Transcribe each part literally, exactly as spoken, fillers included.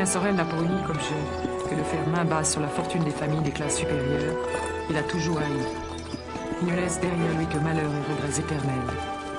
Julien Sorel n'a pour unique objet que de faire main basse sur la fortune des familles des classes supérieures. Il a toujours haï. Il ne laisse derrière lui que malheur et regrets éternels.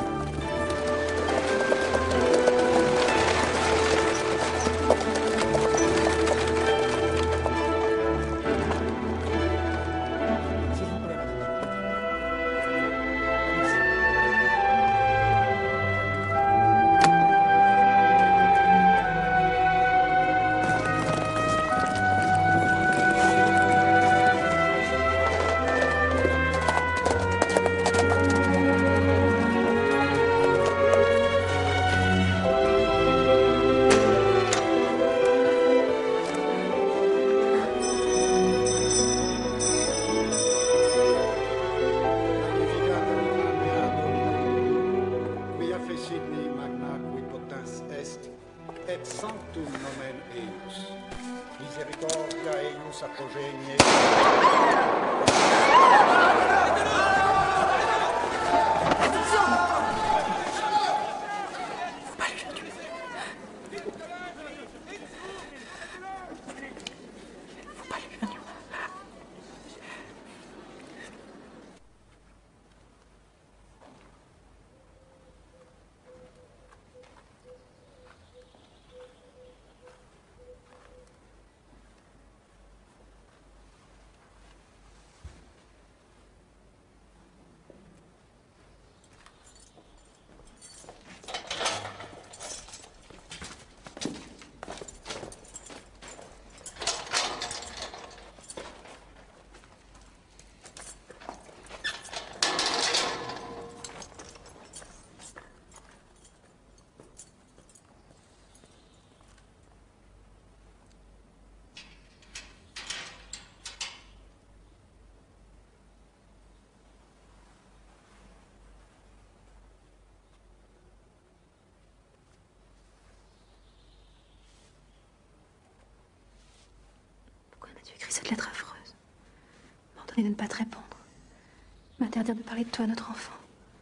Tu écris cette lettre affreuse. M'ordonner de ne pas te répondre. M'interdire de parler de toi à notre enfant.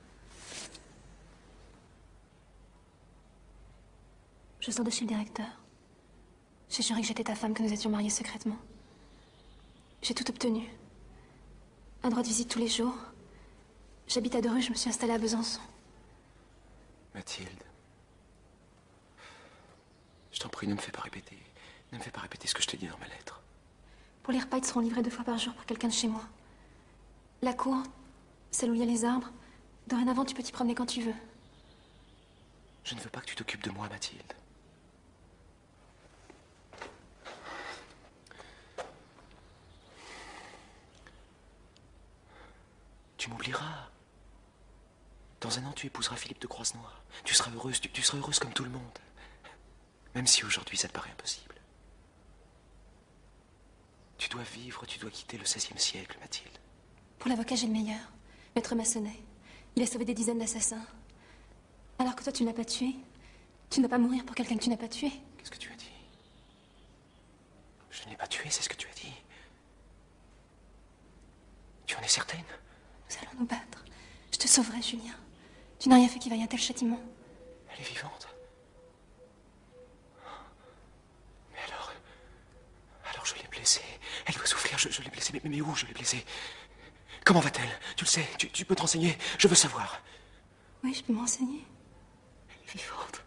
Je sors de chez le directeur. J'ai juré que j'étais ta femme, que nous étions mariés secrètement. J'ai tout obtenu. Un droit de visite tous les jours. J'habite à Dreux, je me suis installée à Besançon. Mathilde. Je t'en prie, ne me fais pas répéter. Ne me fais pas répéter ce que je t'ai dit dans ma lettre. Pour les repas, ils seront livrés deux fois par jour par quelqu'un de chez moi. La cour, celle où il y a les arbres, dorénavant, tu peux t'y promener quand tu veux. Je ne veux pas que tu t'occupes de moi, Mathilde. Tu m'oublieras. Dans un an, tu épouseras Philippe de Croisenois. Tu seras heureuse, tu, tu seras heureuse comme tout le monde. Même si aujourd'hui, ça te paraît impossible. Tu dois vivre, tu dois quitter le seizième siècle, Mathilde. Pour l'avocat, j'ai le meilleur. Maître Massonnet. Il a sauvé des dizaines d'assassins. Alors que toi, tu ne l'as pas tué. Tu ne dois pas mourir pour quelqu'un que tu n'as pas tué. Qu'est-ce que tu as dit? Je ne l'ai pas tué, c'est ce que tu as dit. Tu en es certaine? Nous allons nous battre. Je te sauverai, Julien. Tu n'as rien fait qui vaille un tel châtiment. Elle est vivante. Mais alors... Alors je l'ai blessée. Elle doit souffrir, je, je l'ai blessée. Mais, mais où je l'ai blessée? Comment va-t-elle? Tu le sais, tu, tu peux te renseigner. Je veux savoir. Oui, je peux m'enseigner. Elle est vivante.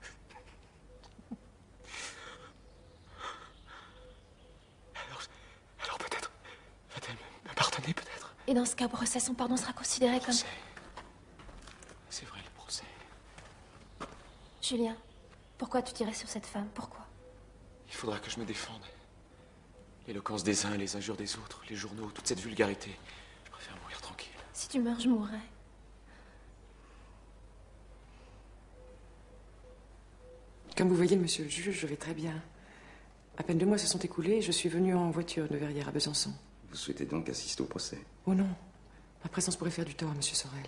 Alors, alors peut-être va-t-elle me, me pardonner, peut-être? Et dans ce cas, au procès, son pardon sera considéré comme... C'est vrai, le procès. Julien, pourquoi tu tirais sur cette femme? Pourquoi? Il faudra que je me défende. L'éloquence des uns, les injures des autres, les journaux, toute cette vulgarité. Je préfère mourir tranquille. Si tu meurs, je mourrai. Comme vous voyez, monsieur le juge, je vais très bien. À peine deux mois se sont écoulés et je suis venue en voiture de Verrières à Besançon. Vous souhaitez donc assister au procès? Oh non. Ma présence pourrait faire du tort à monsieur Sorel.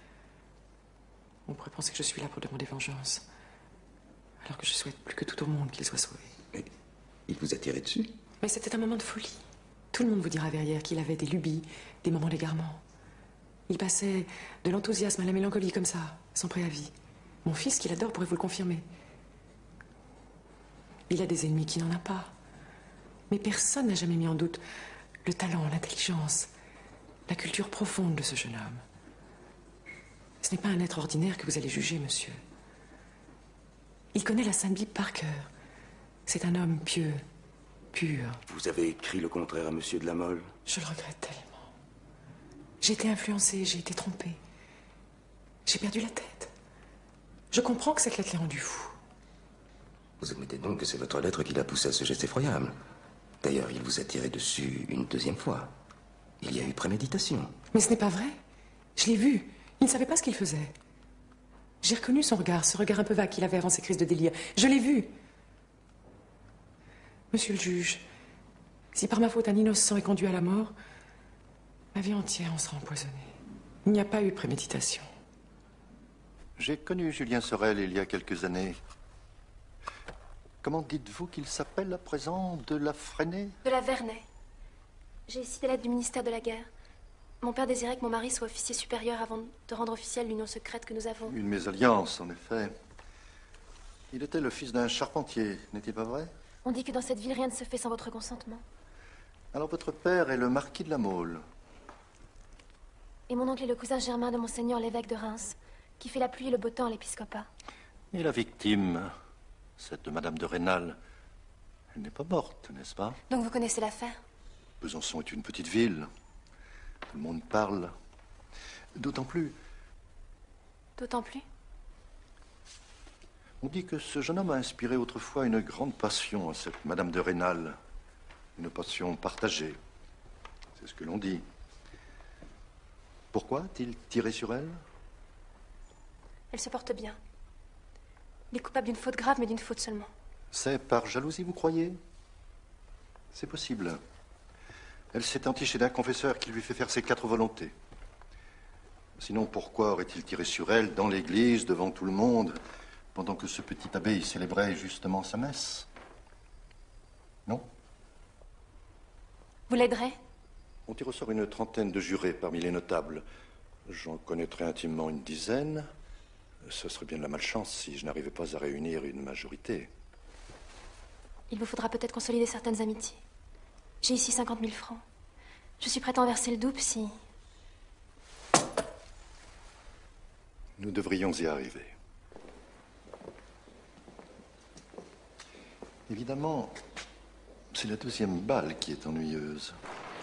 On pourrait penser que je suis là pour demander vengeance. Alors que je souhaite plus que tout au monde qu'il soit sauvé. Mais il vous a tiré dessus? Mais c'était un moment de folie. Tout le monde vous dira à Verrières qu'il avait des lubies, des moments d'égarement. Il passait de l'enthousiasme à la mélancolie comme ça, sans préavis. Mon fils, qu'il adore, pourrait vous le confirmer. Il a des ennemis qui n'en a pas. Mais personne n'a jamais mis en doute le talent, l'intelligence, la culture profonde de ce jeune homme. Ce n'est pas un être ordinaire que vous allez juger, monsieur. Il connaît la Sainte Bible par cœur. C'est un homme pieux, pur. Vous avez écrit le contraire à monsieur de la Mole? Je le regrette tellement. J'ai été influencée, j'ai été trompée. J'ai perdu la tête. Je comprends que cette lettre l'ait rendu fou. Vous admettez donc que c'est votre lettre qui l'a poussé à ce geste effroyable. D'ailleurs, il vous a tiré dessus une deuxième fois. Il y a eu préméditation. Mais ce n'est pas vrai. Je l'ai vu. Il ne savait pas ce qu'il faisait. J'ai reconnu son regard, ce regard un peu vague qu'il avait avant ses crises de délire. Je l'ai vu. Monsieur le juge, si par ma faute un innocent est conduit à la mort, ma vie entière en sera empoisonnée. Il n'y a pas eu préméditation. J'ai connu Julien Sorel il y a quelques années. Comment dites-vous qu'il s'appelle à présent? De la Fresnay? De la Vernay. J'ai ici des lettres du ministère de la Guerre. Mon père désirait que mon mari soit officier supérieur avant de rendre officielle l'union secrète que nous avons. Une mésalliance, en effet. Il était le fils d'un charpentier, n'est-il pas vrai? On dit que dans cette ville, rien ne se fait sans votre consentement. Alors votre père est le marquis de la Mole. Et mon oncle est le cousin germain de monseigneur l'évêque de Reims, qui fait la pluie et le beau temps à l'épiscopat. Et la victime, cette madame de Rênal, elle n'est pas morte, n'est-ce pas? Donc vous connaissez l'affaire? Besançon est une petite ville. Tout le monde parle. D'autant plus... D'autant plus? On dit que ce jeune homme a inspiré autrefois une grande passion à cette madame de Rênal. Une passion partagée. C'est ce que l'on dit. Pourquoi a-t-il tiré sur elle? Elle se porte bien. Il est coupable d'une faute grave, mais d'une faute seulement. C'est par jalousie, vous croyez? C'est possible. Elle s'est entichée d'un confesseur qui lui fait faire ses quatre volontés. Sinon, pourquoi aurait-il tiré sur elle dans l'église, devant tout le monde, pendant que ce petit abbé y célébrait justement sa messe? Non? Vous l'aiderez? On tire au sort une trentaine de jurés parmi les notables. J'en connaîtrais intimement une dizaine. Ce serait bien de la malchance si je n'arrivais pas à réunir une majorité. Il vous faudra peut-être consolider certaines amitiés. J'ai ici cinquante mille francs. Je suis prête à en verser le double si... Nous devrions y arriver. Évidemment, c'est la deuxième balle qui est ennuyeuse.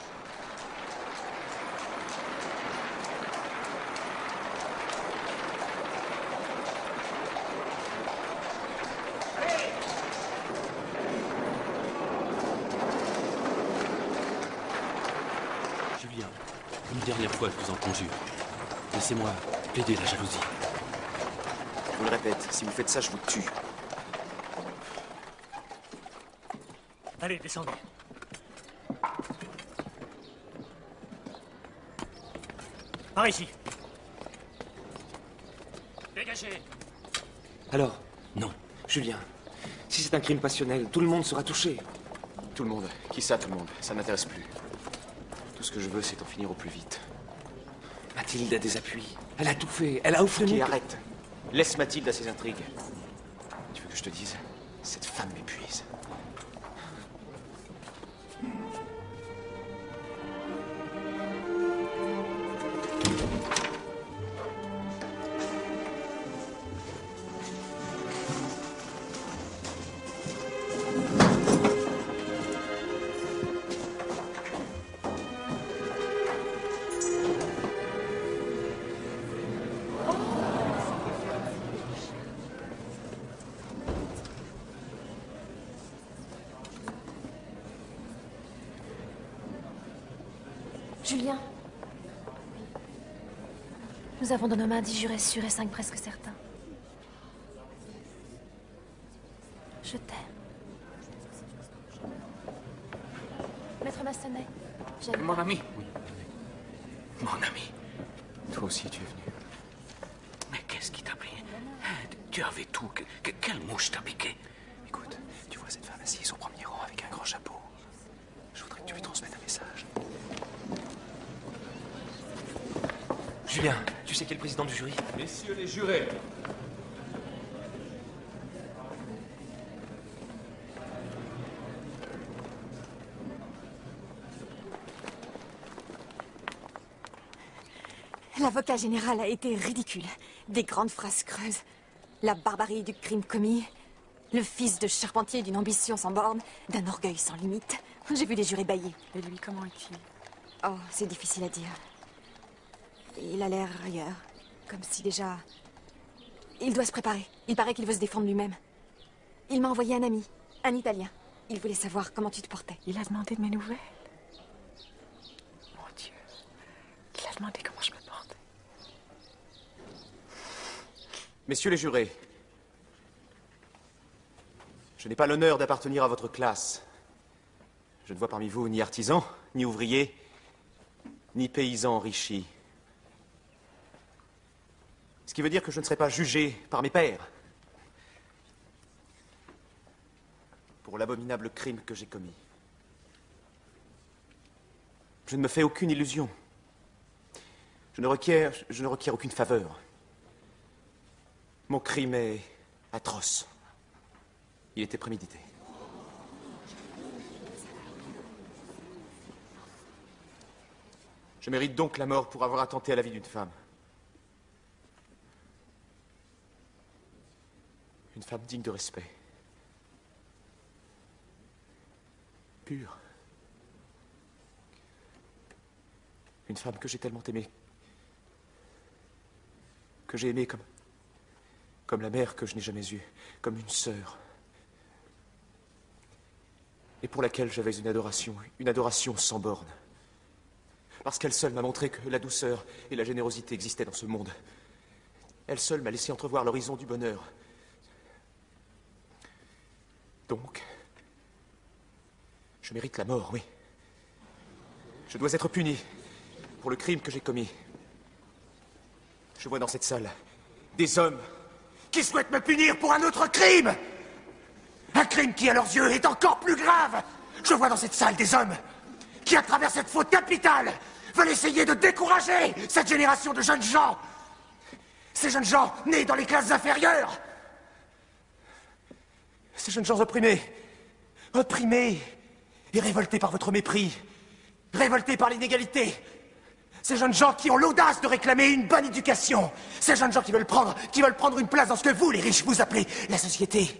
Julien, une dernière fois, je vous en conjure. Laissez-moi plaider la jalousie. Je vous le répète, si vous faites ça, je vous tue. Allez, descendez. Par ici. Dégagez. Alors, Non. Julien, si c'est un crime passionnel, tout le monde sera touché. Tout le monde. Qui ça, tout le monde? Ça m'intéresse plus. Tout ce que je veux, c'est en finir au plus vite. Mathilde a des appuis. Elle a tout fait. Elle a offert Ok, nous... arrête. Laisse Mathilde à ses intrigues. Tu veux que je te dise? Cette femme m'épuise. Julien. Nous avons dans nos mains dix jurés sûrs et cinq presque certains. Je t'aime. Maître Massenet, j'aime. Mon ami. Oui. Mon ami. Toi aussi, tu es venu. Mais qu'est-ce qui t'a pris? Tu avais tout. Que, que- quelle mouche t'a piqué? Écoute, tu vois cette femme assise au premier rang avec un grand chapeau. Je voudrais que tu lui transmettes un message. Julien, tu sais qui est le président du jury? Messieurs les jurés, L'avocat général a été ridicule. Des grandes phrases creuses. La barbarie du crime commis. Le fils de charpentier d'une ambition sans borne. D'un orgueil sans limite. J'ai vu des jurés bâiller. Et lui, comment est-il? Oh, c'est difficile à dire. Il a l'air ailleurs. Comme si déjà... Il doit se préparer. Il paraît qu'il veut se défendre lui-même. Il m'a envoyé un ami. Un Italien. Il voulait savoir comment tu te portais. Il a demandé de mes nouvelles. Mon Dieu. Il a demandé comment je me portais. Messieurs les jurés, je n'ai pas l'honneur d'appartenir à votre classe. Je ne vois parmi vous ni artisans, ni ouvriers, ni paysans enrichis. Ce qui veut dire que je ne serai pas jugé par mes pairs pour l'abominable crime que j'ai commis. Je ne me fais aucune illusion. Je ne requiers, je ne requiers aucune faveur. Mon crime est atroce. Il était prémédité. Je mérite donc la mort pour avoir attenté à la vie d'une femme. Une femme digne de respect. Pure. Une femme que j'ai tellement aimée. Que j'ai aimée comme... comme la mère que je n'ai jamais eue. Comme une sœur. Et pour laquelle j'avais une adoration. Une adoration sans borne. Parce qu'elle seule m'a montré que la douceur et la générosité existaient dans ce monde. Elle seule m'a laissé entrevoir l'horizon du bonheur. Donc, je mérite la mort, oui. Je dois être puni pour le crime que j'ai commis. Je vois dans cette salle des hommes qui souhaitent me punir pour un autre crime. Un crime qui, à leurs yeux, est encore plus grave. Je vois dans cette salle des hommes qui, à travers cette faute capitale, veulent essayer de décourager cette génération de jeunes gens. Ces jeunes gens nés dans les classes inférieures. Ces jeunes gens opprimés, opprimés et révoltés par votre mépris, révoltés par l'inégalité. Ces jeunes gens qui ont l'audace de réclamer une bonne éducation. Ces jeunes gens qui veulent prendre, qui veulent prendre une place dans ce que vous, les riches, vous appelez la société.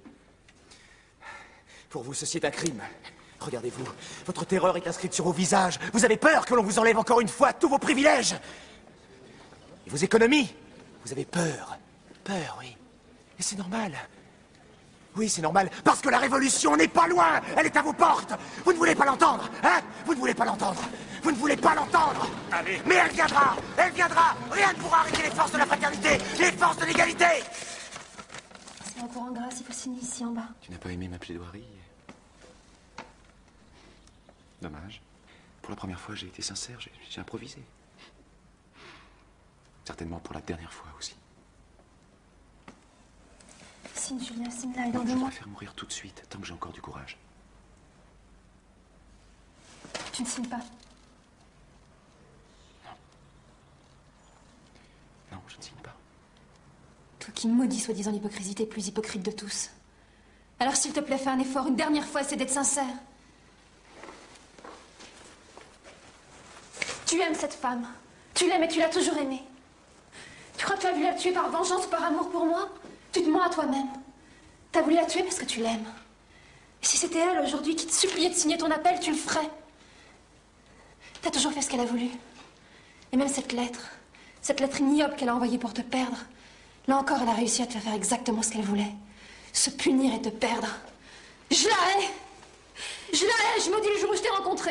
Pour vous, ceci est un crime. Regardez-vous, votre terreur est inscrite sur vos visages. Vous avez peur que l'on vous enlève encore une fois tous vos privilèges. Et vos économies. Vous avez peur. Peur, oui. Et c'est normal. Oui, c'est normal, parce que la révolution n'est pas loin. Elle est à vos portes. Vous ne voulez pas l'entendre, hein? Vous ne voulez pas l'entendre. Vous ne voulez pas l'entendre. Allez. Mais elle viendra. Elle viendra. Rien ne pourra arrêter les forces de la fraternité, les forces de l'égalité. C'est un courant de grâce, il faut signer ici en bas. Tu n'as pas aimé ma plaidoirie? Dommage. Pour la première fois, j'ai été sincère, j'ai, j'ai improvisé. Certainement pour la dernière fois aussi. Signe, Julien, signe là et dans Je deux mois. préfère mourir tout de suite, tant que j'ai encore du courage. Tu ne signes pas. Non, je ne signe pas. Toi qui maudis soi-disant l'hypocrisie, t'es plus hypocrite de tous. Alors s'il te plaît, fais un effort, une dernière fois, essaie d'être sincère. Tu aimes cette femme. Tu l'aimes et tu l'as toujours aimée. Tu crois que tu as voulu la tuer par vengeance ou par amour pour moi? Tu te mens à toi-même. T'as voulu la tuer parce que tu l'aimes. Et si c'était elle aujourd'hui qui te suppliait de signer ton appel, tu le ferais. T'as toujours fait ce qu'elle a voulu. Et même cette lettre, cette lettre ignoble qu'elle a envoyée pour te perdre, là encore, elle a réussi à te faire faire exactement ce qu'elle voulait. Se punir et te perdre. Je la hais. Je la hais, je maudis le jour où je t'ai rencontré.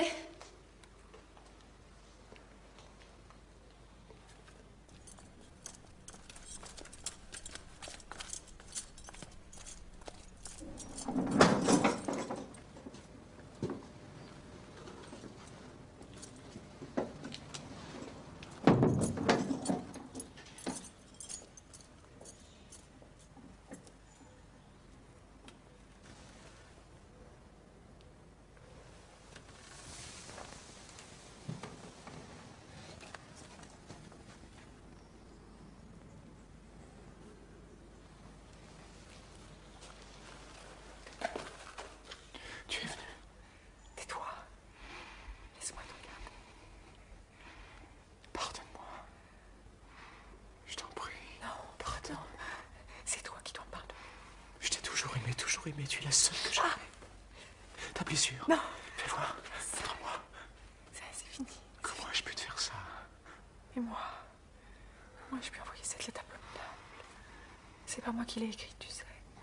et tu es la seule que j'aime. Ta blessure. Non. Fais voir. Montre-moi. Ça, c'est fini. Comment ai-je pu te faire ça? Et moi Moi, je peux envoyer cette lettre abominable. C'est pas moi qui l'ai écrite, tu sais.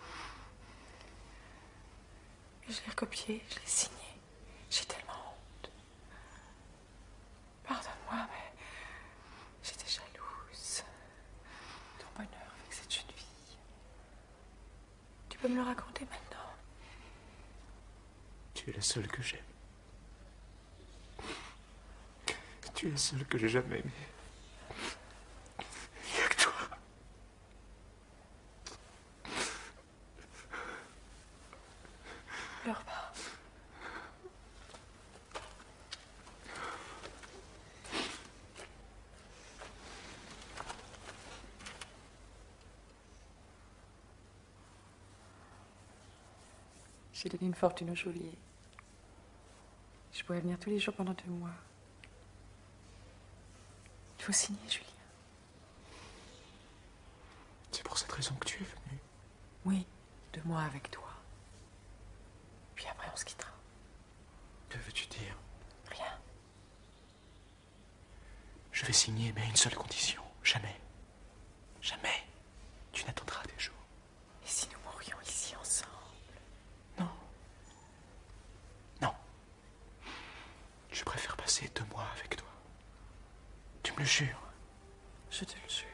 Je l'ai recopiée, je l'ai signée. J'ai tellement honte. Pardonne-moi, mais j'étais jalouse. Ton bonheur avec cette jeune fille. Tu peux me le raconter maintenant? Tu es la seule que j'aime. Tu es la seule que j'ai jamais aimée. Il n'y a que toi. Pleure pas. J'ai donné une fortune au geôlier. Je pourrais venir tous les jours pendant deux mois. Il faut signer, Julien. C'est pour cette raison que tu es venu. Oui, deux mois avec toi. Puis après, on se quittera. Que veux-tu dire? Rien. Je vais signer, mais à une seule condition. Jamais. Jamais. Tu n'attendras des jours. Et si nous mourions ici ensemble? Non. Non. Je préfère passer deux mois avec toi. Tu me le jures? Je te le jure.